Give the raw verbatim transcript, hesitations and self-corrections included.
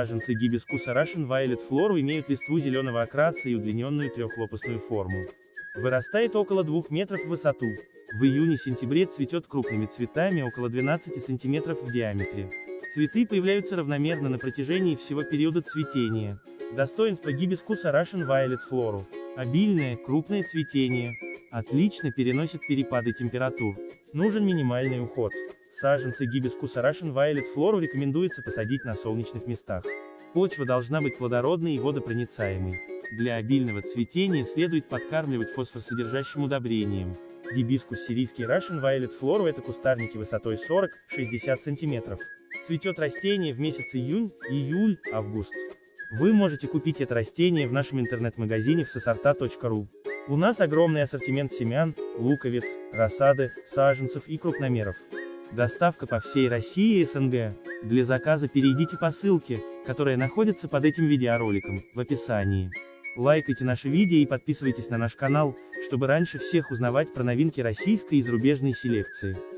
Саженцы гибискуса Russian Violet Floral имеют листву зеленого окраса и удлиненную трехлопастную форму. Вырастает около двух метров в высоту. В июне-сентябре цветет крупными цветами около двенадцати сантиметров в диаметре. Цветы появляются равномерно на протяжении всего периода цветения. Достоинство гибискуса Russian Violet Floral. Обильное, крупное цветение. Отлично переносит перепады температур. Нужен минимальный уход. Саженцы гибискуса Russian Violet Floral рекомендуется посадить на солнечных местах. Почва должна быть плодородной и водопроницаемой. Для обильного цветения следует подкармливать фосфорсодержащим удобрением. Гибискус сирийский Russian Violet Floral — это кустарники высотой сорок-шестьдесят сантиметров. Цветет растение в месяц июнь, июль, август. Вы можете купить это растение в нашем интернет-магазине в сосорта точка ру. У нас огромный ассортимент семян, луковиц, рассады, саженцев и крупномеров. Доставка по всей России и эс эн гэ. Для заказа перейдите по ссылке, которая находится под этим видеороликом, в описании. Лайкайте наши видео и подписывайтесь на наш канал, чтобы раньше всех узнавать про новинки российской и зарубежной селекции.